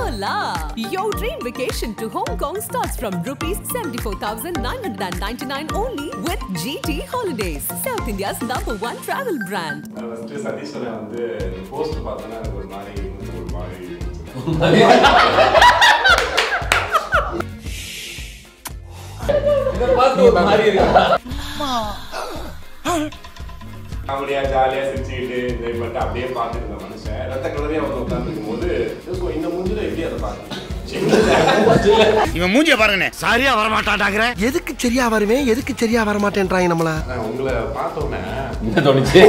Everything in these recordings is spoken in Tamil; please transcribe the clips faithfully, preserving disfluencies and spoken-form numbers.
Voila! Your dream vacation to Hong Kong starts from rupees seventy-four thousand nine hundred ninety-nine only with G T Holidays, South India's number one travel brand. First சதீஷ்வரன் வந்து போஸ்ட் பார்த்தனா எனக்கு ஒரு மாதிரி ஒரு மாதிரி இத பார்த்து ஒரு மாதிரி இருக்கு. காமெடியா ஜாலியா சிரிச்சிட்டு இந்த மட்டும் அப்படியே பார்த்துட்டு இருந்த மனுஷன் ரத்த கலரியா வந்து உட்கார்ந்துருக்கும் போது இந்த மூஞ்சில எப்படி அதை பார்க்கணும் இவன் மூஞ்சிய பாருங்கண்ணே சரியா வர மாட்டான்டாங்கற எதுக்கு சரியா வருவேன் எதுக்கு சரியா வர மாட்டேன்றாங்க நம்மள உங்களை பார்த்தோன்னே என்ன தோணுச்சு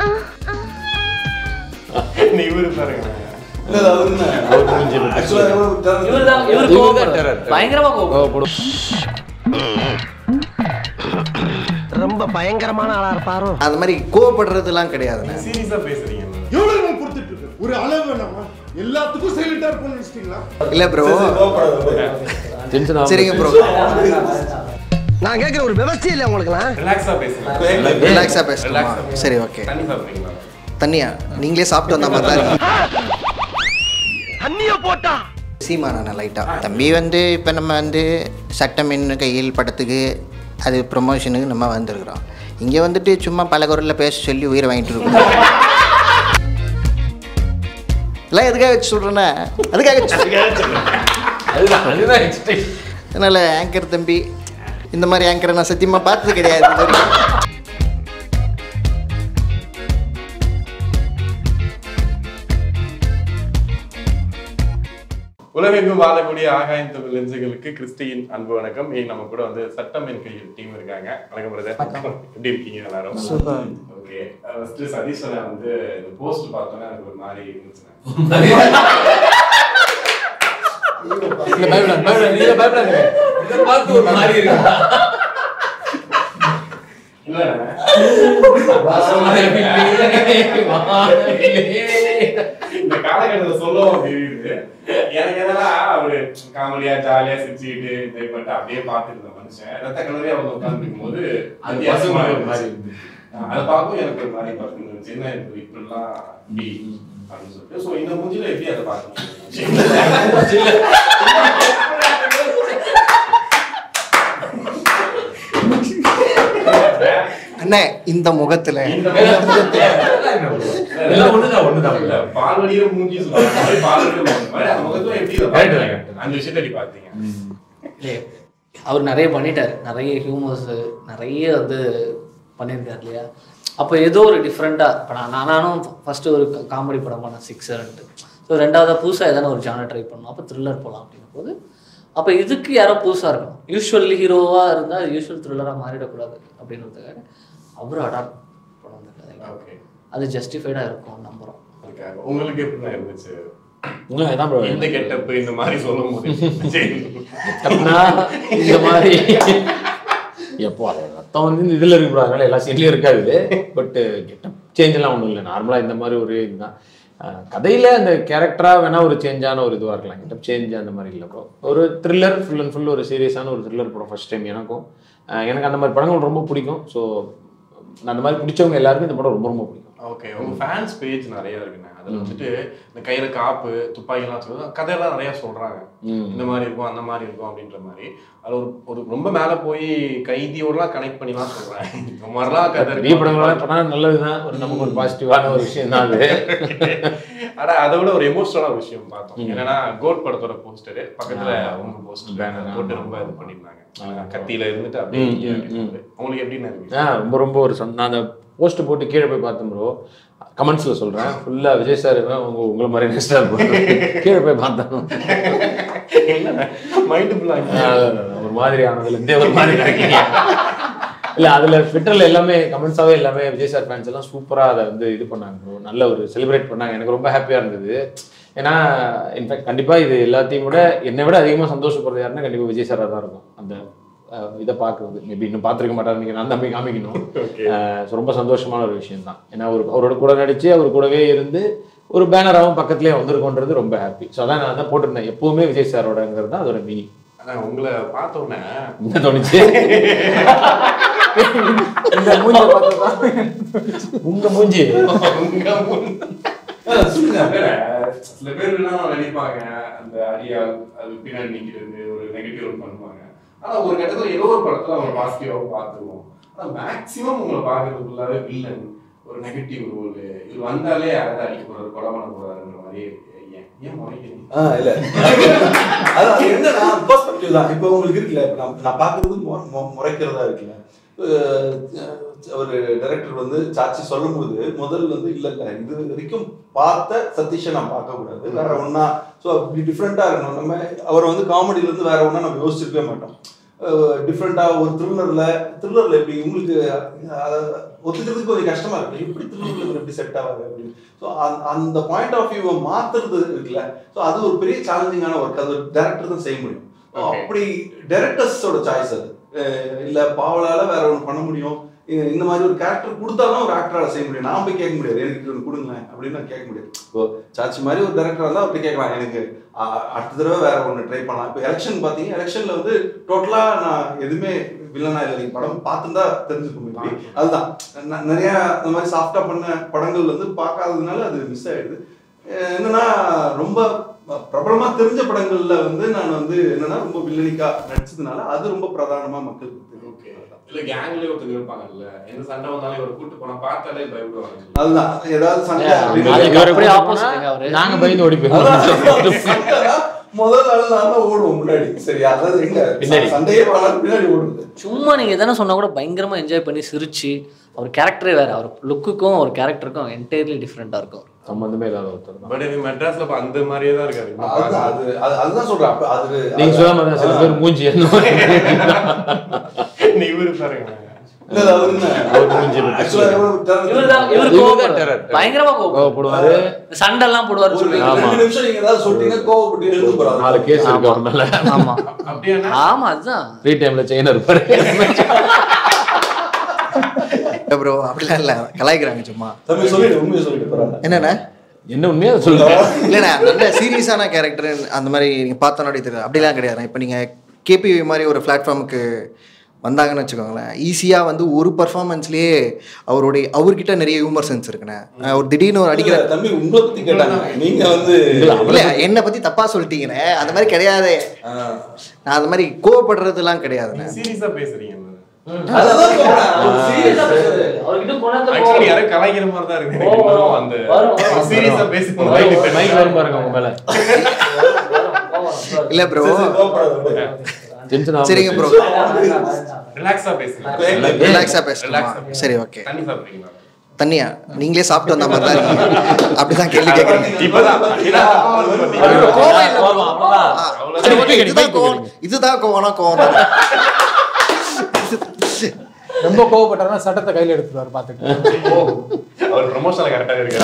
நீ இவரு பாருங்க இல்ல அவருன்னா அவர் மூஞ்சி இவர்தான் இவர் கோபப்படுறார் பயங்கரமா கோபப்படும் ரொம்ப பயங்கரமான ஆளா இருப்பாரோ அந்த மாதிரி கோபப்படுறதுலாம் கிடையாது சீரியஸா பேசுறீங்க எவ்வளவு நான் கொடுத்துட்டு இருக்கேன் ஒரு அளவு வேணாமா எல்லாத்துக்கும் சைலண்டா இருப்போம்னு நினைச்சிட்டீங்களா இல்ல ப்ரோ சரிங்க ப்ரோ நான் கேக்குற ஒரு விவசாயம் இல்ல உங்களுக்குலாம் ரிலாக்ஸா பேசுங்க ரிலாக்ஸா பேசுங்க சரி ஓகே தண்ணி சாப்பிடுறீங்களா தண்ணியா நீங்களே சாப்பிட்டு வந்த மாதிரி தான் இருக்கு தண்ணிய போட்டா சீமானா லைட்டா தம்பி வந்து இப்போ நம்ம வந்து சட்டமின் கையில் படத்துக்கு அது ப்ரொமோஷனுக்கு நம்ம வந்திருக்கிறோம் இங்கே வந்துட்டு சும்மா பல குரலில் பேச சொல்லி உயிரை வாங்கிட்டு இருக்கோம் எல்லாம் எதுக்காக வச்சு சொல்கிறேன்னா அதுக்காக அதனால் ஆங்கர் தம்பி இந்த மாதிரி ஆங்கரை நான் சத்தியமாக பார்த்தது கிடையாது. உலகெங்கும் வாழக்கூடிய ஆகாயம் தமிழ் லென்ஸுகளுக்கு கிறிஸ்டியின் அன்பு வணக்கம். ஏன் நம்ம கூட வந்து சட்டம் என் கையில் டீம் இருக்காங்க. வணக்கம் பிரதர், எப்படி இருக்கீங்க எல்லாரும்? ஓகே, ஃபர்ஸ்ட் சதீஷ்வரன் வந்து இந்த போஸ்ட் பார்த்தோன்னா எனக்கு ஒரு மாதிரி இருந்துச்சு. இல்ல பயப்படாத பயப்படாத நீங்க பயப்படாதீங்க இத பார்த்து ஒரு மாதிரி இருக்கு. இல்ல இந்த காலகட்டத்தை சொல்லவும் தெரியுது. எனக்கு என்னன்னா அவரு காமெடியா ஜாலியா சிரிச்சுக்கிட்டு இதை மட்டும் அப்படியே பார்த்துட்டு இருந்த மனுஷன் ரத்த கலரியா வந்து உட்கார்ந்துருக்கும் போது வித்தியாசமா இருந்துச்சு. அதை பார்க்கும் எனக்கு ஒரு மாதிரி பார்க்கணும் சின்ன இப்படிலாம் இப்படி அப்படின்னு சொல்லிட்டு ஸோ இந்த மூஞ்சில எப்படி அதை பார்க்கணும் அண்ணே இந்த முகத்துல பால்வடியில மூஞ்சி சொல்லுவாங்க அந்த முகத்துல எப்படி அந்த விஷயத்தை பார்த்தீங்க? அவர் நிறைய பண்ணிட்டார், நிறைய ஹியூமர்ஸ் நிறைய வந்து பண்ணியிருக்காரு இல்லையா. அப்போ ஏதோ ஒரு டிஃப்ரெண்ட்டாக இப்போ நான் நானும் ஃபஸ்ட்டு ஒரு காமெடி படம் பண்ணேன் சிக்ஸர்ன்ட்டு. ஸோ ரெண்டாவது புதுசாக எதனா ஒரு ஜானர் ட்ரை பண்ணணும், அப்போ த்ரில்லர் போகலாம் அப்படின்னும் போது அப்போ இதுக்கு யாரோ புதுசாக இருக்கணும். யூஸ்வல் ஹீரோவாக இருந்தால் யூஸ்வல் த்ரில்லராக மாறிடக்கூடாது அப்படின்றதுக்காக அவர் அடாப்ட் பண்ண வந்திருக்காரு. அது ஜஸ்டிஃபைடாக இருக்கும் நம்புகிறோம். உங்களுக்கு எப்படி இருந்துச்சு இந்த கெட்டப் இந்த மாதிரி சொல்லும் போது? இந்த மாதிரி எப்போ ரத்தம் வந்து இதுல இருக்கு, அதனால எல்லா சீன்லயும் இருக்காது. பட் கெட்டப் சேஞ்ச் எல்லாம் ஒன்றும் இல்லை, நார்மலா இந்த மாதிரி ஒரு இதுதான். கதையில அந்த கேரக்டரா வேணா ஒரு சேஞ்சான ஒரு இதுவா இருக்கலாம், கெட்டப் சேஞ்ச் அந்த மாதிரி இல்லை. ப்ரோ ஒரு த்ரில்லர் ஃபுல் அண்ட் ஃபுல் ஒரு சீரியஸான ஒரு த்ரில்லர் படம் ஃபர்ஸ்ட் டைம் எனக்கும். எனக்கு அந்த மாதிரி படங்கள் ரொம்ப பிடிக்கும். ஸோ அந்த மாதிரி பிடிச்சவங்க எல்லாருக்கும் இந்த படம் ரொம்ப ரொம்ப பிடிக்கும். ஓகே, உங்க ஃபேன்ஸ் பேஜ் நிறைய இருக்குண்ணே. அதுல வந்துட்டு இந்த கையில காப்பு துப்பாக்கிலாம் சொல்லுவாங்க, கதையெல்லாம் நிறைய சொல்றாங்க. இந்த மாதிரி இருக்கும் அந்த மாதிரி இருக்கும் அப்படின்ற மாதிரி. அது ஒரு ஒரு ரொம்ப மேல போய் கைதியோடலாம் கனெக்ட் பண்ணிலாம் சொல்றாங்க. இந்த மாதிரிலாம் கதை பெரிய படங்கள்லாம் பண்ணா நல்லதுதான், ஒரு நமக்கு ஒரு பாசிட்டிவான ஒரு விஷயம் தான் அது. ஆனா அதை விட ஒரு எமோஷனலான விஷயம் பார்த்தோம். என்னன்னா கோட் படத்தோட போஸ்டரு பக்கத்துல உங்க போஸ்டர் பேனர் போட்டு ரொம்ப இது பண்ணிருந்தாங்க. கத்தியில இருந்துட்டு அப்படியே உங்களுக்கு எப்படின்னு இருக்கு? ரொம்ப ரொம்ப ஒரு நான் அந்த போஸ்ட் போட்டு கீழே போய் பார்த்தேன் ப்ரோ. கமெண்ட்ஸ்ல சொல்றேன் ஃபுல்லா விஜய் சார் உங்க உங்களை மாதிரி நெக்ஸ்ட் கீழே போய் பார்த்தேன். ஒரு மாதிரி ஆனதுல இருந்தே ஒரு மாதிரி கிடைக்கீங்க. இல்ல அதுல ட்விட்டர்ல எல்லாமே கமெண்ட்ஸாவே எல்லாமே விஜய் சார் ஃபேன்ஸ் எல்லாம் சூப்பரா அதை வந்து இது பண்ணாங்க ப்ரோ, நல்ல ஒரு செலிப்ரேட் பண்ணாங்க. எனக்கு ரொம்ப ஹாப்பியா இருந்தது. ஏன்னா இன்ஃபேக்ட் கண்டிப்பா இது எல்லாத்தையும் விட என்னை விட அதிகமா சந்தோஷப்படுறது யாருன்னா கண்டிப்பா விஜய் சாரா தான் இருக்கும். அந்த இதை பார்க்குறது மேபி இன்னும் பார்த்துருக்க மாட்டாரு, நீங்கள் நான் தம்பி காமிக்கணும். ரொம்ப சந்தோஷமான ஒரு விஷயம் தான். ஏன்னா அவர் அவரோட கூட நடிச்சு அவர் கூடவே இருந்து ஒரு பேனராகவும் பக்கத்துலேயே வந்திருக்கோன்றது ரொம்ப ஹாப்பி. ஸோ அதான் நான் தான் போட்டிருந்தேன், எப்பவுமே விஜய் சாரோடங்கிறது தான் அதோட மீனிங். ஆனால் உங்களை பார்த்தோன்னே என்ன தோணுச்சு? இந்த மூஞ்சி பார்த்தா உங்க மூஞ்சி சில பேர் எல்லாம் நினைப்பாங்க அந்த அடியா அது பின்னாடி நிக்கிறது ஒரு நெகட்டிவ் ரோல் பண்ணுவாங்க. ஆனா ஒரு கட்டத்துல ஏதோ ஒரு படத்துல அவங்க பாசிட்டிவாக பார்த்துருவோம். ஆனா மேக்சிமம் உங்களை பாக்குறதுக்குள்ளாவே வில்லன் ஒரு நெகட்டிவ் ரோல் இது வந்தாலே அதை அடிக்க போறாரு கொலை பண்ண போறாருன்ற மாதிரி ஏன் ஏன் முறைக்கிறீங்க? ஆஹ் இல்ல அதான் என்னன்னா பெர்ஸ்பெக்டிவ் தான். இப்போ உங்களுக்கு இருக்குல்ல, நான் நான் பாக்குறது முறைக்கிறதா இருக்குல்ல. ஒரு டைரக்டர் வந்து சாட்சி சொல்லும் போது முதல்ல வந்து இல்ல இல்ல இது வரைக்கும் பார்த்த சதீஷை நான் பார்க்க கூடாது, வேற ஒன்னா ஸோ அப்படி டிஃப்ரெண்டா இருக்கணும். நம்ம அவர் வந்து காமெடியில இருந்து வேற ஒன்னா நம்ம யோசிச்சிருக்கவே மாட்டோம். டிஃப்ரெண்டா ஒரு த்ரில்லர்ல த்ரில்லர்ல எப்படி உங்களுக்கு ஒத்துக்கிறதுக்கு கொஞ்சம் கஷ்டமா இருக்கு, எப்படி த்ரில்லர்ல எப்படி செட் ஆகாது அப்படின்னு. ஸோ அந்த பாயிண்ட் ஆஃப் வியூவை மாத்துறது இருக்குல்ல, ஸோ அது ஒரு பெரிய சேலஞ்சிங்கான ஒர்க். அது ஒரு டைரக்டர் தான் செய்ய முடியும். அப்படி டைரக்டர்ஸோட சாய்ஸ் அது. இல்ல பாவலால வேற ஒன்று பண்ண முடியும், இந்த மாதிரி ஒரு கேரக்டர் கொடுத்தாலும் ஒரு ஆக்டரால செய்ய முடியும். நான் போய் கேட்க முடியாது எனக்கு ஒன்று கொடுங்களேன் அப்படின்னு நான் கேட்க முடியாது. இப்போ சாட்சி மாதிரி ஒரு டைரக்டர் இருந்தால் அப்படி கேட்கலாம், எனக்கு அடுத்த தடவை வேற ஒன்று ட்ரை பண்ணலாம். இப்போ எலெக்ஷன் பார்த்தீங்க, எலெக்ஷன்ல வந்து டோட்டலா நான் எதுவுமே வில்லனா இல்லை, நீங்க படம் பார்த்துருந்தா தெரிஞ்சுக்க முடியும். அதுதான் நிறைய இந்த மாதிரி சாஃப்டா பண்ண படங்கள் வந்து பார்க்காததுனால அது மிஸ் ஆயிடுது. என்னன்னா ரொம்ப பிரபலமா தெரிஞ்ச படங்கள்ல வந்து நான் வந்து என்னன்னா ரொம்ப வில்லனிக்கா நடிச்சதுனால அது ரொம்ப பிரதானமா மக்களுக்கு தெரியும். இல்ல கேங்லயே ஒருத்தங்க இருப்பாங்கல்ல, எந்த சண்டை வந்தாலும் ஒரு கூட்டு போனா பார்த்தாலே பயப்படுவாங்க. அதுதான் ஏதாவது சண்டை நாங்க பயந்து ஓடி போயிருவோம். முதல் நாள் நான் தான் ஓடுவோம் முன்னாடி. சரி, அதாவது எங்க சண்டையே பின்னாடி ஓடுது. சும்மா நீங்க எதனா சொன்னா கூட பயங்கரமா என்ஜாய் பண்ணி சிரிச்சு, அவர் கேரக்டரே வேற, அவர் லுக்குக்கும் அவர் கேரக்டருக்கும் என்டையர்லி டிஃப்ரெண்டா இருக்கும். சம்பந்தமே இல்லாத ஒருத்தர். பட் இது மெட்ராஸ்ல அந்த மாதிரியே தான் இருக்காரு. அது அதுதான் சொல்றேன். அப்ப அது நீங்க சொல்லாம தான் சில பேர் மூஞ்சி என்ன நீ இவரு பாருங்க, பயங்கரமா கோவப்படுவாரு, சண்டை எல்லாம் போடுவாரு. ஆமா அதுதான் ஃப்ரீ டைம்ல செயின் இருப்பாரு. ப்ரோ அப்படிலாம் இல்ல, கலாய்க்கிறாங்க சும்மா. என்னன்னா என்ன உண்மையா சொல்லுங்க. இல்லைண்ணா நல்ல சீரியஸான கேரக்டர் அந்த மாதிரி நீங்க பார்த்தோன்னே தெரியாது, அப்படிலாம் கிடையாது. இப்போ நீங்க கேபிவி மாதிரி ஒரு பிளாட்ஃபார்முக்கு வந்தாங்கன்னு வச்சுக்கோங்களேன், ஈஸியாக வந்து ஒரு பர்ஃபார்மன்ஸ்லேயே அவருடைய அவர்கிட்ட நிறைய ஹியூமர் சென்ஸ் இருக்குண்ணே. ஒரு திடீர்னு ஒரு அடிக்கிற தம்பி உங்களை பற்றி கேட்டாங்க, நீங்கள் வந்து இல்லை என்னை பற்றி தப்பாக சொல்லிட்டீங்கண்ணே. அந்த மாதிரி கிடையாது, நான் அந்த மாதிரி கோவப்படுறதுலாம் கிடையாதுண்ணே. சீரியஸாக பேசுறீங்க. இல்ல ப்ரோ சரிங்க ப்ரோ, ரிலாக்ஸா பேசுங்க. ரிலாக்ஸா பேசுங்க. சரி ஓகே. தண்ணி சாப்பிடுறீங்களா? தண்ணியா நீங்களே சாப்பிட்டு வந்த மாதிரி தான் இருக்கீங்க. அப்படிதான் கேள்வி கேட்குறீங்க. இதுதான் கோவம் கோவம். ரொம்ப கோவப்பட்டாருன்னா சட்டத்தை கையில் எடுத்துருவாரு. பார்த்துட்டு அவர் ப்ரமோஷன்ல கரெக்டா இருக்காரு.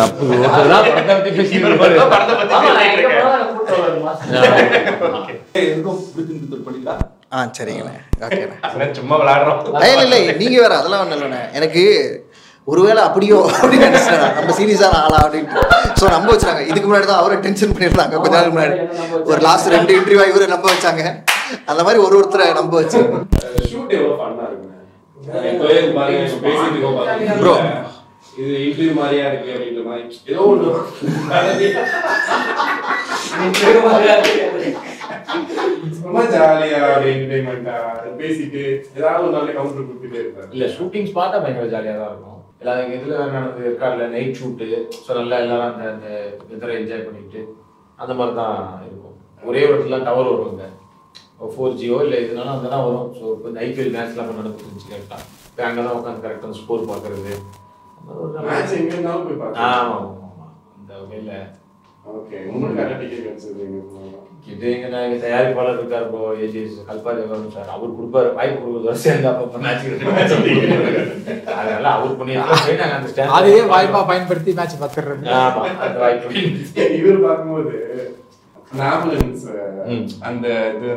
ஆ சரிங்கண்ணே, ஓகேண்ணே. சும்மா விளையாடுறோம். இல்லை இல்லை நீங்கள் வேற அதெல்லாம் ஒன்றும் இல்லைண்ணே. எனக்கு ஒருவேளை அப்படியோ அப்படின்னு நினைச்சிட்டேன், நம்ம சீரியஸான ஆளா அப்படின்ட்டு. ஸோ நம்ப வச்சுறாங்க. இதுக்கு முன்னாடி தான் அவரை டென்ஷன் பண்ணியிருந்தாங்க கொஞ்ச நாள் முன்னாடி. ஒரு லாஸ்ட் ரெண்டு இன்டர்வியூ இவரை நம்ப வச்சாங்க. அந்த மாதிரி ஒரு ஒருத்தரை நம்ப வச்சு ஷூட் எவ்வளவு ஃபன்னா இருக்குங்க. ப்ரோ இது இன்டர்வியூ மாதிரியா இருக்கு அப்படின்ற மாதிரி ஏதோ ஒன்று ரொம்ப ஜாலியா என்டர்டைன்மெண்டா பேசிட்டு ஏதாவது ஒரு நல்ல கவுண்டர் கொடுத்துட்டே இருப்பாரு. இல்ல ஷூட்டிங் ஸ்பாட்டா பயங்கர ஜாலியா தான் இருக்கும். எல்லாரும் இதுல வேற நடந்தது இருக்கார்ல நைட் ஷூட்டு. ஸோ நல்லா எல்லாரும் அந்த அந்த வெதரை என்ஜாய் பண்ணிட்டு அந்த மாதிரி தான் இருக்கும். ஒரே ஒரு இடத்துல டவர் வருவாங்க, ஃபோர் ஜியோ இல்லை இதனால அங்கே தான் வரும். ஸோ இப்போ இந்த ஐபிஎல் மேட்ச்லாம் இப்போ நடந்துருந்துச்சு கரெக்டாக. இப்போ அங்கே தான் உட்காந்து கரெக்டாக ஸ்கோர் பார்க்கறது. மேட்ச் எங்க இருந்தாலும் போய் பார்க்கலாம். ஆமாம் ஆமாம் அந்த வகையில் ஓகே. உங்களுக்கு நிறைய டிக்கெட் கிடைச்சது இது எங்க நான் எங்கள் தயாரிப்பாளர் இருக்கார் இப்போ ஏஜிஎஸ் கல்பா தேவன் சார். அவர் கொடுப்பாரு வாய்ப்பு கொடுக்குறது சேர்ந்து அப்போ மேட்ச் அதனால அவர் பண்ணி அந்த ஸ்டாண்ட் அதையே வாய்ப்பா பயன்படுத்தி மேட்ச் பார்த்துடுறது. ஆமாம் அந்த வாய்ப்பு இவர் பார்க்கும்போது நாம்புலன்ஸ் அந்த இது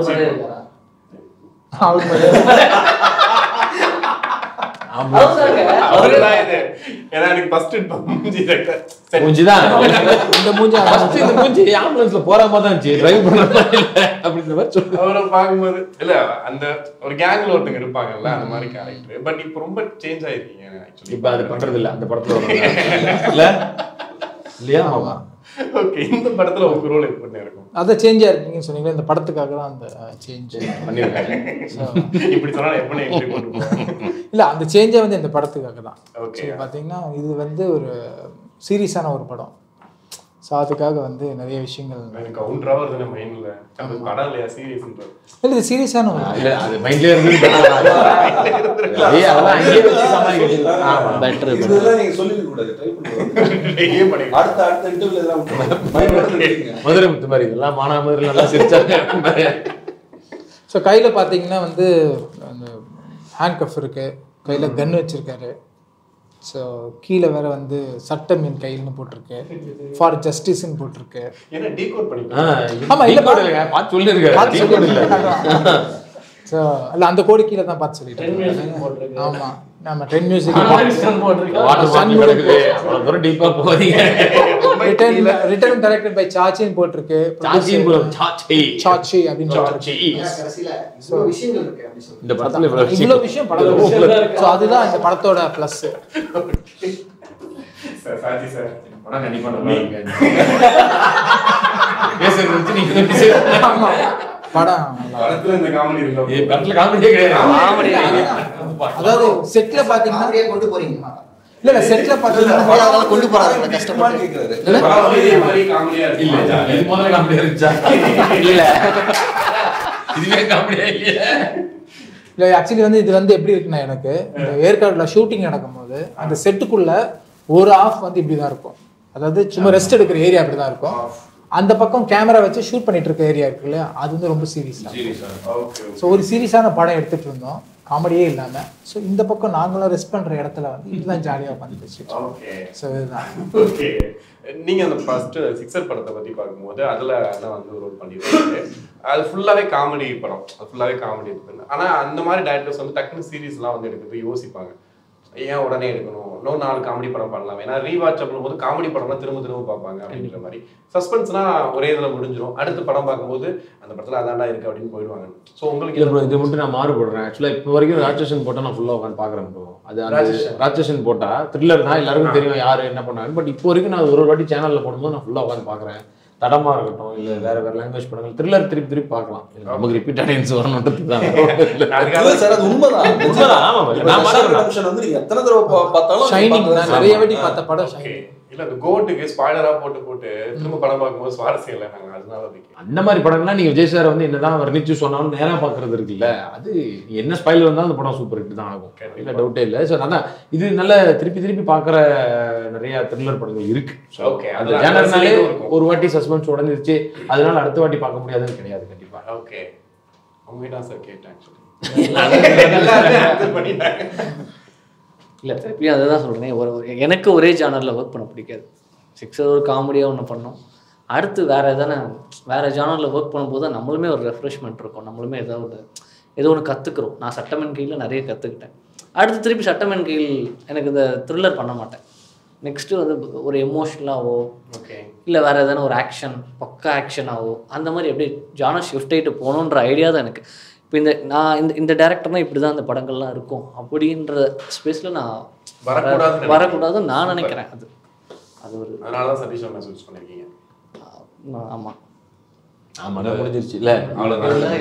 பாக்கும்போது இல்ல அந்த ஒரு கேங்ல ஒருத்தங்க இருப்பாங்கல்ல அந்த மாதிரி கேரக்டர். பட் இப்ப ரொம்ப சேஞ்ச் ஆயிருக்கீங்க. இப்ப அது பண்றது இல்ல அந்த படத்துல இல்ல இல்லையா? ஓகே, இந்த படத்துல உங்க ரோல் எப்படி பண்ணிருக்கும்? அதை சேஞ்சாக இருக்கீங்கன்னு சொன்னீங்களா, இந்த படத்துக்காக தான் அந்த சேஞ்ச் பண்ணியிருக்காங்க. இப்படி சொன்னா எப்படி எப்படி கொண்டு போவாங்க? இல்லை, அந்த சேஞ்சே வந்து இந்த படத்துக்காக தான். ஓகே, பார்த்தீங்கன்னா இது வந்து ஒரு சீரியஸான ஒரு படம். ஸோ அதுக்காக வந்து நிறைய விஷயங்கள் எனக்கு கவுண்டரா வருது மைண்ட்ல. அது படம் இல்லையா, சீரியஸ்? இல்லை, இது சீரியஸான ஒரு இல்ல அது மைண்ட்லயே இருந்து அதெல்லாம் அங்கேயே வச்சு சமாளிக்க. ஆமா, பெட்டர். இதெல்லாம் நீங்க சொல்லிக்க கூடாது, ட்ரை பண்ணுங்க. அடுத்த அடுத்த இன்டர்வியூல இதெல்லாம் மைண்ட் மதுரை முத்து மாதிரி இதெல்லாம் மானா மதுரை நல்லா சிரிச்சாங்க. ஸோ கையில் பார்த்தீங்கன்னா வந்து அந்த ஹேண்ட் கஃப் இருக்கு, கையில் கன் வச்சிருக்காரு. ஸோ கீழே வேற வந்து சட்டம் என் கையில்னு போட்டிருக்கு, ஃபார் ஜஸ்டிஸ்ன்னு போட்டிருக்கு. என்ன டீகோட் பண்ணிட்டு? ஆமா, இல்லை பாருங்க, பார்த்து சொல்லிருக்காரு. பார்த்து சொல்லிருக்காரு. ஸோ இல்லை, அந்த கோடி கீழே தான் பார்த்து சொல்லிட்டு. ஆமா, நம்ம டென் மியூசிக் டீப்பா போறீங்க. ரிட்டன் டைரக்டட் பை சாச்சின்னு போட்டிருக்கு. சாச்சி அப்படின்னு போட்டிருக்கு. இந்த படத்துல இவ்வளோ விஷயம் படம். ஸோ அதுதான் இந்த படத்தோட ப்ளஸ். சாச்சி சார் படம் கண்டிப்பா நல்லா இருக்கு. பேசுறது நீங்க ஆமா, படம் படத்துல இந்த காமெடி இருக்கு. ஏ படத்துல காமெடியே கிடையாது. காமெடி அதாவது செட்ல பாத்தீங்கன்னா அப்படியே கொண்டு போறீங்க. இல்ல இல்ல செட்ல பாத்தீங்கன்னா அதனால கொண்டு போறாங்க கஷ்டப்பட்டு கேக்குறாரு. இதே மாதிரி காமெடியா இருக்கு. இல்ல இது முதல்ல காமெடியா இருந்துச்சா? இல்ல இதுவே காமெடியா இல்லையா? இல்லை, ஆக்சுவலி வந்து இது வந்து எப்படி இருக்குன்னா, எனக்கு இந்த ஏற்காடுல ஷூட்டிங் நடக்கும்போது அந்த செட்டுக்குள்ள ஒரு ஆஃப் வந்து இப்படி தான் இருக்கும். அதாவது சும்மா ரெஸ்ட் எடுக்கிற ஏரியா அப்படி தான் இருக்கும். அந்த பக்கம் கேமரா வச்சு ஷூட் பண்ணிட்டு இருக்க ஏரியா இருக்கு இல்லையா, அது வந்து ரொம்ப சீரியஸாக. ஸோ ஒரு சீரியஸான படம் எடுத்துட்டு இருந்தோம், காமெடியே இல்லாமல். ஸோ இந்த பக்கம் நாங்களும் ரெஸ்ட் பண்ணுற இடத்துல வந்து இதுதான் ஜாலியாக உட்காந்து பேசிட்டு. ஓகே, ஸோ இதுதான். ஓகே. நீங்க அந்த ஃபர்ஸ்ட் சிக்ஸர் படத்தை பத்தி பார்க்கும்போது அதுல அண்ணா வந்து ரோல் பண்ணிருக்காரு. அது ஃபுல்லாவே காமெடி படம், அது ஃபுல்லாவே காமெடி இருக்கு. ஆனா அந்த மாதிரி டைரக்டர்ஸ் வந்து டக்குனு சீரிஸ்லாம் வந்து எடுக்கிறது யோசிப்பாங்க. ஏன் உடனே எடுக்கணும், இன்னும் நாலு காமெடி படம் பண்ணலாம். ஏன்னா ரீவாட்ச் பண்ணும்போது காமெடி படம்லாம் திரும்ப திரும்ப பார்ப்பாங்க அப்படின்ற மாதிரி. சஸ்பென்ஸ்னா ஒரே இதுல முடிஞ்சிடும், அடுத்த படம் பார்க்கும்போது அந்த படத்துல அதாண்டா இருக்கு அப்படின்னு போயிடுவாங்க. ஸோ உங்களுக்கு இல்லை ப்ரோ, இது மட்டும் நான் மாறுபடுறேன். ஆக்சுவலாக இப்போ வரைக்கும் ராட்சசன் போட்டால் நான் ஃபுல்லாக உட்காந்து பார்க்குறேன் ப்ரோ. அது ராட்சசன் போட்டால் த்ரில்லர் தான், எல்லாருக்கும் தெரியும் யார் என்ன பண்ணாங்க. பட் இப்போ வரைக்கும் நான் ஒரு வாட்டி சேனலில் போடும்போது நான் ஃபுல்லாக உட்காந்து பார்க்குறேன். தடமா இருக்கட்டும், இல்லை வேற வேற லாங்குவேஜ் படங்கள் த்ரில்லர் திருப்பி திருப்பி பார்க்கலாம். நமக்கு ரிப்பீட் ஆடியன்ஸ் வரணுன்றது தான். சார் அது உண்மைதான். உண்மைதான். ஆமா, நான் மாறுபடுறேன் வந்து நீங்க எத்தனை தடவை பார்த்தாலும் ஷைனிங் நான் நிறைய வாட்டி பார்த்த படம் ஷைனிங். இல்ல அந்த கோட்டுக்கு ஸ்பாய்லரா போட்டு போட்டு திரும்ப படம் பார்க்கும்போது சுவாரஸ்யம் இல்லை. நாங்க அதனால அந்த மாதிரி படங்கள்லாம் நீங்க விஜய் சார் வந்து என்னதான் வர்ணிச்சு சொன்னாலும் நேரா பாக்குறது இருக்குல்ல, அது என்ன ஸ்பாயில் வந்தாலும் அந்த படம் சூப்பர் ஹிட் தான் ஆகும். இல்ல டவுட்டே இல்லை. ஸோ அதான் இது நல்ல திருப்பி திருப்பி பாக்குற நிறைய த்ரில்லர் படங்கள் இருக்கு. ஓகே, அந்த ஜானர்னாலே ஒரு வாட்டி சஸ்பென்ஸ் உடஞ்சிருச்சு, அதனால அடுத்த வாட்டி பார்க்க முடியாதுன்னு கிடையாது கண்டிப்பா. ஓகே, அவங்க தான் சார் கேட்டேன். இல்லை, திருப்பியும் அதை தான் சொல்கிறேன். ஒரு எனக்கு ஒரே ஜானரில் ஒர்க் பண்ண பிடிக்காது. சிக்ஸர் ஒரு காமெடியாக ஒன்று பண்ணோம், அடுத்து வேறு எதானே வேறு ஜானரில் ஒர்க் பண்ணும்போது தான் நம்மளுமே ஒரு ரெஃப்ரெஷ்மெண்ட் இருக்கும், நம்மளுமே ஏதாவது ஏதோ ஒன்று கற்றுக்குறோம். நான் சட்டமன் கையில் நிறைய கற்றுக்கிட்டேன். அடுத்து திருப்பி சட்டமன் கையில் எனக்கு இந்த த்ரில்லர் பண்ண மாட்டேன். நெக்ஸ்ட்டு வந்து ஒரு எமோஷ்னலாகவோ ஓகே இல்லை வேறு எதனா ஒரு ஆக்ஷன், பக்கா ஆக்ஷனாகவோ அந்த மாதிரி எப்படி ஜானர் ஷிஃப்ட் ஆகிட்டு போகணுன்ற ஐடியா தான் எனக்கு. இப்போ இந்த நான் இந்த இந்த டேரக்டர்னால் இப்படி தான் இந்த படங்கள்லாம் இருக்கும் அப்படின்ற ஸ்பேஸில் நான் வரக்கூடாது வரக்கூடாதுன்னு நான் நினைக்கிறேன். அது அது ஒரு அதனால தான் சதீஷ் அண்ணா சூஸ் பண்ணியிருக்கீங்க. ஆமாம் ஆமாம், முடிஞ்சிருச்சு இல்லை அவ்வளோதான்.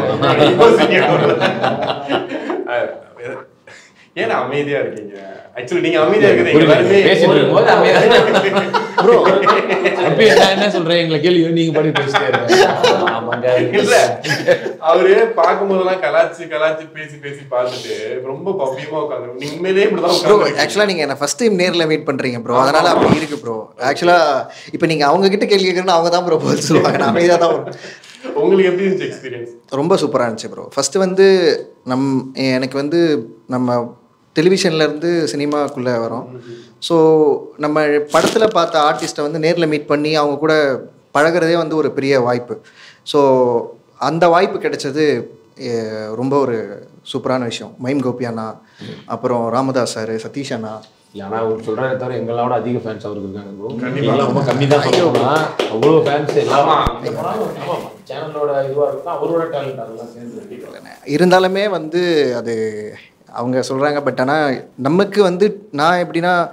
ஏன்னா அமைதியா இருக்கீங்க. ஆக்சுவலி நீங்க அமைதியா இருக்கீங்க. பேசிட்டு இருக்கும்போது அமைதியா ப்ரோ என்ன சொல்றேன், எங்களை கேள்வி நீங்க படி பேசிட்டே இருங்க. ஆமாங்க, இல்ல அவரு பார்க்கும் போதெல்லாம் கலாச்சி கலாச்சி பேசி பேசி பார்த்துட்டு ரொம்ப பவ்யமா உட்காந்து நீங்க உண்மையிலேயே இப்படிதான் ப்ரோ. ஆக்சுவலாக நீங்கள் என்ன ஃபர்ஸ்ட் டைம் நேரில் மீட் பண்ணுறீங்க ப்ரோ, அதனால அப்படி இருக்கு ப்ரோ. ஆக்சுவலாக இப்போ நீங்கள் அவங்க கிட்ட கேள்வி கேட்குறேன்னா அவங்க தான் ப்ரோ பதில் சொல்லுவாங்க, நான் அமைதியாக தான் வரும். உங்களுக்கு எப்படி இருந்துச்சு எக்ஸ்பீரியன்ஸ்? ரொம்ப சூப்பராக இருந்துச்சு ப்ரோ. ஃபஸ்ட்டு வந்து நம் எனக்கு வந்து நம்ம டெலிவிஷன்லேருந்து சினிமாக்குள்ளே வரோம். ஸோ நம்ம படத்தில் பார்த்த ஆர்டிஸ்ட்டை வந்து நேரில் மீட் பண்ணி அவங்க கூட பழகிறதே வந்து ஒரு பெரிய வாய்ப்பு. ஸோ அந்த வாய்ப்பு கிடைச்சது ரொம்ப ஒரு சூப்பரான விஷயம். மைம் கோபி அண்ணா, அப்புறம் ராமதாஸ் சார், சதீஷ் அண்ணா. ஆனால் அவர் சொல்கிறத தவிர எங்களோட அதிக ஃபேன்ஸ் அவருக்கு இருக்காங்க ப்ரோ. கண்டிப்பாக ரொம்ப கம்மி தான் சொல்லணும்னா அவ்வளோ ஃபேன்ஸ் எல்லாமே சேனலோட இதுவாக இருக்குன்னா அவரோட டேலண்ட் அதெல்லாம் சேர்ந்து இருந்தாலுமே வந்து அது அவங்க சொல்கிறாங்க. பட் ஆனால் நமக்கு வந்து நான் எப்படின்னா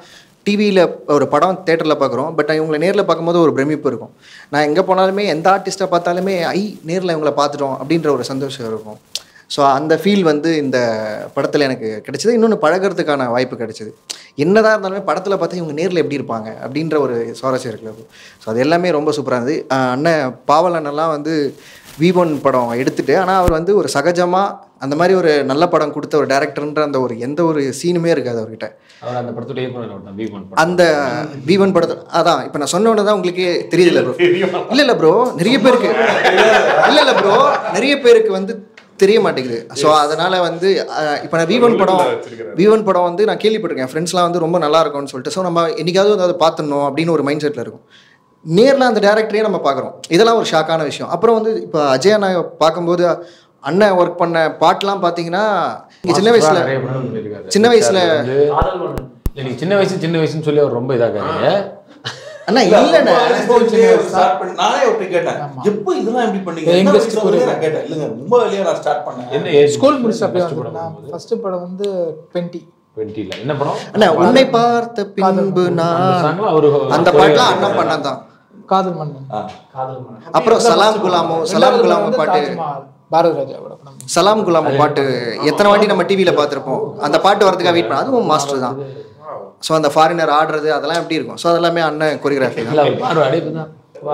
டிவியில் ஒரு படம் தேட்டரில் பார்க்குறோம், பட் இவங்களை நேரில் பார்க்கும்போது ஒரு பிரமிப்பு இருக்கும். நான் எங்கே போனாலுமே எந்த ஆர்டிஸ்ட்டை பார்த்தாலுமே ஐ நேரில் இவங்களை பார்த்துட்டோம் அப்படின்ற ஒரு சந்தோஷம் இருக்கும். ஸோ அந்த ஃபீல் வந்து இந்த படத்தில் எனக்கு கிடைச்சிது. இன்னொன்று பழகிறதுக்கான வாய்ப்பு கிடைச்சிது. என்னதான் இருந்தாலுமே படத்தில் பார்த்தா இவங்க நேரில் எப்படி இருப்பாங்க அப்படின்ற ஒரு சுவாரஸ்யம் இருக்குல்ல. ஸோ அது எல்லாமே ரொம்ப சூப்பராக இருந்தது. அண்ணன் பாவல் அண்ணெல்லாம் வந்து வி ஒன் படம் எடுத்துகிட்டு, ஆனால் அவர் வந்து ஒரு சகஜமாக அந்த மாதிரி ஒரு நல்ல படம் கொடுத்த ஒரு டேரக்டர்ன்ற அந்த ஒரு எந்த ஒரு சீனுமே இருக்காது அவர்கிட்ட. அந்த படத்துடைய அந்த வி ஒன் படத்தை அதான் இப்போ நான் சொன்னோன்னு தான் உங்களுக்கே தெரியுதுல்ல ப்ரோ. இல்லை இல்லை ப்ரோ, நிறைய பேருக்கு இல்லை இல்லை ப்ரோ நிறைய பேருக்கு வந்து தெரிய மாட்டேங்குது. ஸோ அதனால் வந்து இப்போ நான் வி ஒன் படம் வி ஒன் படம் வந்து நான் கேள்விப்பட்டிருக்கேன். ஃப்ரெண்ட்ஸ்லாம் வந்து ரொம்ப நல்லா இருக்கும்னு சொல்லிட்டு, ஸோ நம்ம என்றைக்காவது வந்து அதை பார்த்துடணும் அப்படின்னு ஒரு மைண்ட் செட்டில் இருக்கும். நேரில் அந்த டேரக்டரே நம்ம பார்க்குறோம், இதெல்லாம் ஒரு ஷாக்கான விஷயம். அப்புறம் வந்து இப்போ அஜய் அண்ணா பார்க்கும்போது அண்ணன் ஒர்க் பண்ண பாட்டெலாம் பார்த்தீங்கன்னா சின்ன வயசில் சின்ன வயசில் நீங்கள் சின்ன வயசு சின்ன வயசுன்னு சொல்லி அவர் ரொம்ப இதாகாங்க. அண்ணா இல்லைண்ணே ஸ்டார்ட் பண்ணி நானே அவர்கிட்ட கேட்டேன், எப்போ இதெல்லாம் எப்படி பண்ணீங்க நான் கேட்டேன். இல்லைங்க ரொம்ப வெளியே நான் ஸ்டார்ட் பண்ணேன். என்ன ஸ்கூல் முடிச்சு அப்படியே ஃபர்ஸ்ட் படம் வந்து டுவெண்ட்டி டுவெண்ட்டில என்ன படம்? அண்ணா உன்னை பார்த்த பின்பு நான் அந்த பாட்டுலாம் அண்ணன் பண்ணதான் காதல் மன்னன். அப்புறம் சலாம் குலாமோ சலாம் குலாமோ பாட்டு பாரத ராஜாவோட படம். சலாம் குலாமோ பாட்டு எத்தனை வாட்டி நம்ம டிவியில் பார்த்துருப்போம். அந்த பாட்டு வரதுக்காக வெயிட் பண்ண, அதுவும் மாஸ்டர் தான். ஸோ அந்த ஃபாரினர் ஆடுறது அதெல்லாம் எப்படி இருக்கும். ஸோ அதெல்லாமே அண்ணன் கொரியோகிராஃபி தான்.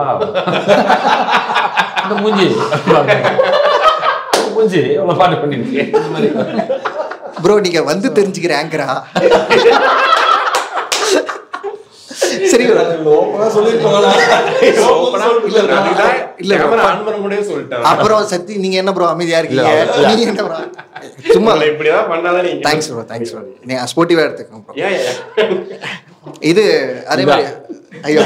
மூஞ்சி மூஞ்சி எவ்வளோ பாட்டு பண்ணிருக்கேன் ப்ரோ. நீங்க வந்து தெரிஞ்சுக்கிற ஆங்கரா சரி அப்புறம் சத்தி நீங்க என்ன ப்ரோ அமைதியா இருக்கீங்க? நீங்க என்ன ப்ரோ சும்மா இப்படிதான் பண்ணாதான். Thanks bro thanks bro. நீங்க ஸ்போர்ட்டிவா எடுத்துக்கோங்க ப்ரோ. இது அதே மாதிரி ஐயோ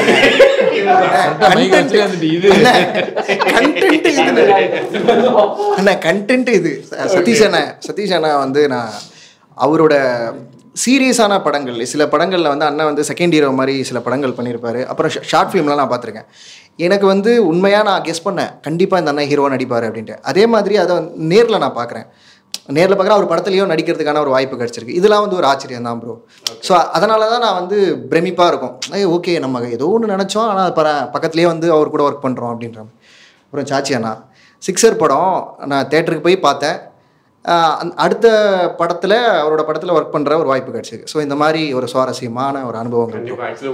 அண்ணா கண்டென்ட் இது சதீஷ் அண்ணா சதீஷ் அண்ணா வந்து நான் அவரோட சீரியஸான படங்கள் சில படங்களில் வந்து அண்ணன் வந்து செகண்ட் ஹீரோ மாதிரி சில படங்கள் பண்ணியிருப்பாரு. அப்புறம் ஷார்ட் ஃபிலிம்லாம் நான் பார்த்துருக்கேன். எனக்கு வந்து உண்மையாக நான் கெஸ் பண்ணேன் கண்டிப்பாக இந்த அண்ணன் ஹீரோவாக நடிப்பார் அப்படின்ட்டு. அதே மாதிரி அதை நேரில் நான் பார்க்குறேன் நேரில் பார்க்குறேன் அவர் படத்துலேயும் நடிக்கிறதுக்கான ஒரு வாய்ப்பு கிடச்சிருக்கு. இதெல்லாம் வந்து ஒரு ஆச்சரியம் தான் ப்ரோ. ஸோ அதனால தான் நான் வந்து பிரமிப்பாக இருக்கும். ஐ ஓகே நம்ம ஏதோ ஒன்று நினச்சோம், ஆனால் பர பக்கத்துலேயே வந்து அவர் கூட ஒர்க் பண்ணுறோம் அப்படின்ற. அப்புறம் சாச்சி அண்ணா சிக்ஸர் படம் நான் தேட்டருக்கு போய் பார்த்தேன். அடுத்த படத்தில் அவரோட படத்தில் ஒர்க் பண்ணுற ஒரு வாய்ப்பு கிடச்சிருக்கு. ஸோ இந்த மாதிரி ஒரு சுவாரஸ்யமான ஒரு அனுபவங்கள்.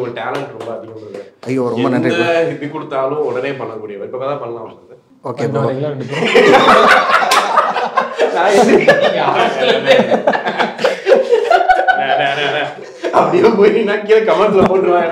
ஐயோ ரொம்ப நன்றி. இது கொடுத்தாலும் உடனே பண்ணக்கூடிய இப்போ தான் பண்ணலாம். Okay bro. அப்படியே போய் நான் கீழே கமெண்ட்ல போட்டுருவாங்க.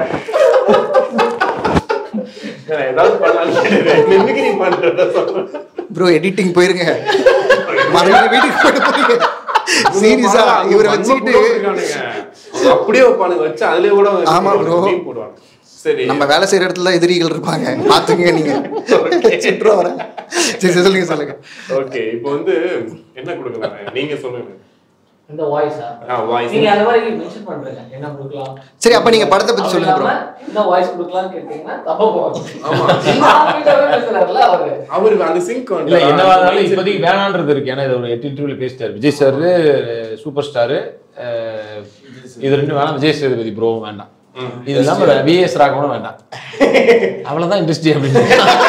ப்ரோ எடிட்டிங் போயிருங்க, வீட்டுக்கு போயிருங்க. சீரியஸா இவரை வச்சுக்கிட்டு அப்படியே வைப்பானுங்க வச்சு அதுலயே கூட. ஆமா ப்ரோ, சரி நம்ம வேலை செய்யற இடத்துல எதிரிகள் இருப்பாங்க பாத்துங்க நீங்க. வரேன் சரி சொல்லுங்க சொல்லுங்க. ஓகே இப்போ வந்து என்ன கொடுக்கலாம் நீங்க சொல்லுங்க. இந்த வாய்ஸா வாய்ஸ் நீங்க அந்த மாதிரி மென்ஷன் பண்றீங்க என்ன கொடுக்கலாம். சரி அப்ப நீங்க படத்தை பத்தி சொல்லுங்க ப்ரோ. இந்த வாய்ஸ் கொடுக்கலாம்னு கேட்டீங்கன்னா தப்பா போகும். ஆமா ஆபீஸாவே பேசுறாருல அவரு அவருக்கு அந்த சிங்க் வந்து இல்ல என்னவா இருந்தாலும் இப்போதைக்கு வேணான்றது இருக்கு. ஏன்னா இது ஒரு எட்டு இன்டர்வியூல பேசிட்டாரு விஜய் சார் சூப்பர் ஸ்டார். இது ரெண்டு வேணாம், விஜய் சேதுபதி ப்ரோ வேண்டாம், இது இல்லாம விஎஸ் ராகவனும் வேண்டாம், அவ்வளவுதான் இண்டஸ்ட்ரி அப்படின்னு.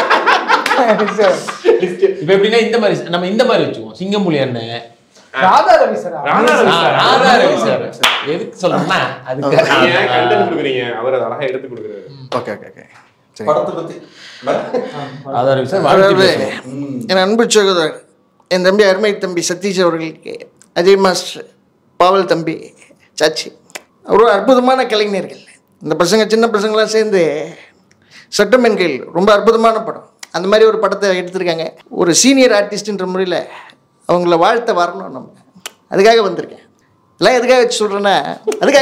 இப்ப எப்படின்னா இந்த மாதிரி நம்ம இந்த மாதிரி வச்சுக்குவோம். சிங்கம்புலி அண்ணன் ராதா ரவி சார் ராதா ரவி சார் எதுக்கு சொல்றேன்னா அதுக்கு கண்டென்ட் கொடுக்குறீங்க, அவர் அதை அழகா எடுத்து கொடுக்குறாரு. ஓகே ஓகே ஓகே சரி. படத்தை பத்தி ராதா ரவி சார் என் அன்பு சகோதரர் என் தம்பி அருமை தம்பி சதீஷ் அவர்களுக்கு, அஜய் மாஸ்டர், பாவல் தம்பி, சாச்சி, ஒரு அற்புதமான கலைஞர்கள். இந்த பசங்க சின்ன பசங்களாம் சேர்ந்து சட்டமென்கள் ரொம்ப அற்புதமான படம். அந்த மாதிரி ஒரு படத்தை எடுத்திருக்காங்க. ஒரு சீனியர் ஆர்டிஸ்ட்ன்ற முறையில் அவங்கள வாழ்த்த வரணும் நம்ம, அதுக்காக வந்திருக்கேன். எல்லாம் எதுக்காக வச்சு சொல்கிறேன்னா அதுக்காக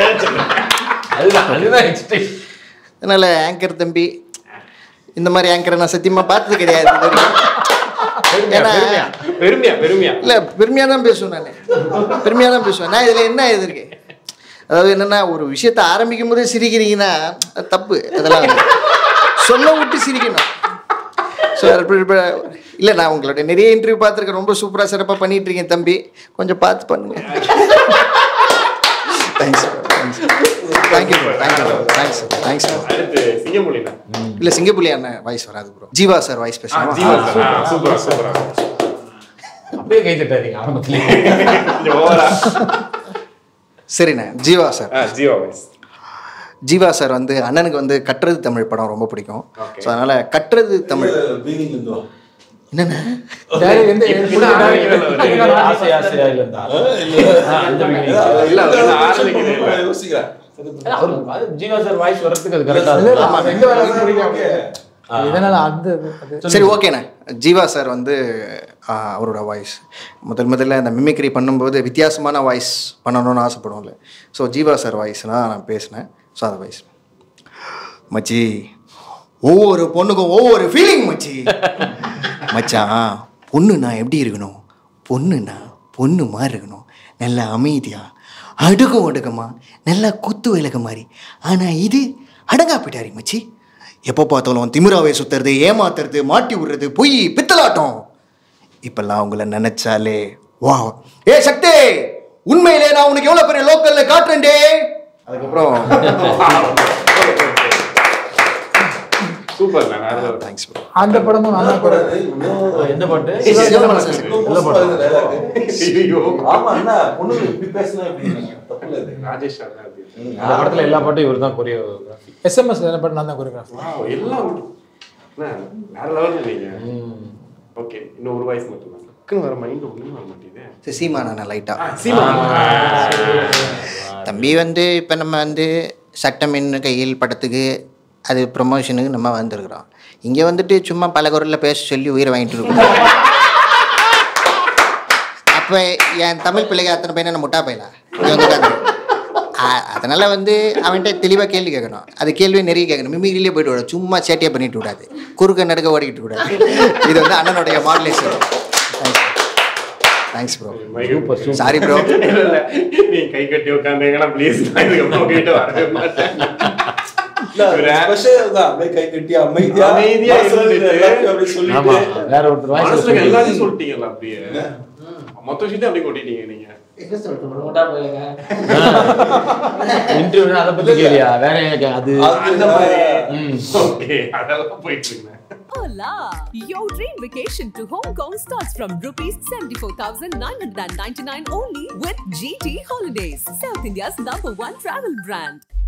அதனால் ஆங்கர் தம்பி இந்த மாதிரி ஆங்கரை நான் சத்தியமாக பார்த்தது கிடையாது. ஏன்னா பெருமையா பெருமையா இல்லை பெருமையாக தான் பேசுவேன், நான் பெருமையாக தான் பேசுவேன். நான் இதில் என்ன இது இருக்கு, அதாவது என்னென்னா ஒரு விஷயத்தை ஆரம்பிக்கும் போதே சிரிக்கிறீங்கன்னா தப்பு, அதெல்லாம் சொல்ல விட்டு சிரிக்கணும். ஸோ இல்லை நான் உங்களுடைய நிறைய இன்டர்வியூ பார்த்துருக்கேன், ரொம்ப சூப்பராக சிறப்பாக பண்ணிகிட்டு இருக்கேன் தம்பி, கொஞ்சம் பார்த்து பண்ணுங்க. Thanks thanks thank you bro thank you bro thanks thanks bro. அடுத்து சிங்கப்புலினா இல்லை சிங்கப்புலி அண்ணன் வாய்ஸ் வராது ப்ரோ. ஜீவா சார் வாய்ஸ் பேசுகிறோம். ஜீவா சார் சூப்பரா சூப்பரா அப்படியே கை தட்டாதீங்க ஆரம்பத்துலேயே. கொஞ்சம் ஓவரா. சரிண்ணே Jeeva sir. Jeeva voice. Jeeva sir வந்து அண்ணனுக்கு வந்து கட்டுறது தமிழ் படம் ரொம்ப பிடிக்கும். ஸோ அதனால கட்டுறது தமிழ் என்னண்ணே எந்த ஆசை ஆசையா இல்லைந்தா ஜீவா சார் வாய்ஸ் வர்றதுக்கு அது கரெக்டா இதனால அந்த சரி ஓகேண்ணே. ஜீவா சார் வந்து அவரோட வாய்ஸ் முதல் முதல்ல அந்த மிமிக்ரி பண்ணும்போது வித்தியாசமான வாய்ஸ் பண்ணணும்னு ஆசைப்படுவோம்ல. ஸோ ஜீவா சார் வாய்ஸ்லாம் நான் பேசினேன். ஸோ அந்த வாய்ஸ் மச்சி ஒவ்வொரு பொண்ணுக்கும் ஒவ்வொரு ஃபீலிங் மச்சி. மச்சான் பொண்ணுண்ணா எப்படி இருக்கணும், பொண்ணுண்ணா பொண்ணு மாதிரி இருக்கணும், நல்லா அமைதியாக அடுக்கும் அடுக்கமா நல்லா குத்து விளக்கு மாதிரி. ஆனால் இது அடங்கா போயிட்டாரி மச்சி. எப்போ பார்த்தாலும் திமிராவே சுற்றுறது, ஏமாத்துறது, மாட்டி விடுறது, பொய் பித்தலாட்டம். இப்பெல்லாம் அவங்கள நினைச்சாலே வா ஏ சக்தி உண்மையிலே நான் உனக்கு எவ்வளோ பெரிய லோக்கல்ல காட்டுறேன்டே. அதுக்கப்புறம் சூப்பர் தேங்க்ஸ் ப்ரோ. அந்த படமும் நல்லா கூட எந்த பாட்டு ஆமா அண்ணா பொண்ணு இப்படி பேசினா எப்படி தப்பு இல்லை. ராஜேஷ் அந்த படத்துல எல்லா பாட்டும் இவர் தான் கொரியோகிராஃபி. எஸ்எம்எஸ் படம் நான் தான் கொரியோகிராஃபர். எல்லாம் வேற லெவல் நீங்க. ஓகே இன்னும் ஒரு வாய்ஸ் மட்டும் தான் டக்குன்னு வர மைண்ட் ஒன்றும் வர மாட்டேங்குது. சீமா நான் லைட்டா சீமா தம்பி வந்து இப்போ நம்ம வந்து சட்டமின் கையில் படத்துக்கு அது ப்ரொமோஷனுக்கு நம்ம வந்துருக்குறோம். இங்கே வந்துட்டு சும்மா பல குரலில் பேச சொல்லி உயிரை வாங்கிட்டு இருக்கோம். அப்போ என் தமிழ் பிள்ளைங்க அத்தனை பையனை முட்டா பையலா அதனால் வந்து அவன்கிட்ட தெளிவாக கேள்வி கேட்கணும். அது கேள்வியை நிறைய கேட்கணும். மிமிக்ரிலேயே போய்ட்டு விட சும்மா சேட்டியாக பண்ணிட்டு விடாது, குறுக்க நடுக்க ஓடிக்கிட்டு விடாது. இது வந்து அண்ணனுடைய modulation. Thanks bro. Sorry bro. நீ கை கட்டி உட்காந்தீங்கன்னா ப்ளீஸ் நான் இதுக்கப்புறம் உங்ககிட்ட வரவே மாட்டேன். கை கட்டி அமைதியா அமைதியா வேற ஒருத்தர் வாய்ஸ் எல்லாத்தையும் சொல்லிட்டீங்களா? அப்படியே மொத்த விஷயத்தையும் அப்படியே கொட்டிட்டீங்க நீங்க. இன்டர்வியூ அதை பத்தி கேளியா வேற அது அந்த மாதிரி. ஓகே அதெல்லாம் போயிட்டு இருக்கேன். Hola! Your dream vacation to Hong Kong starts from rupees seventy-four thousand nine hundred ninety-nine only with G T Holidays, South India's number one travel brand.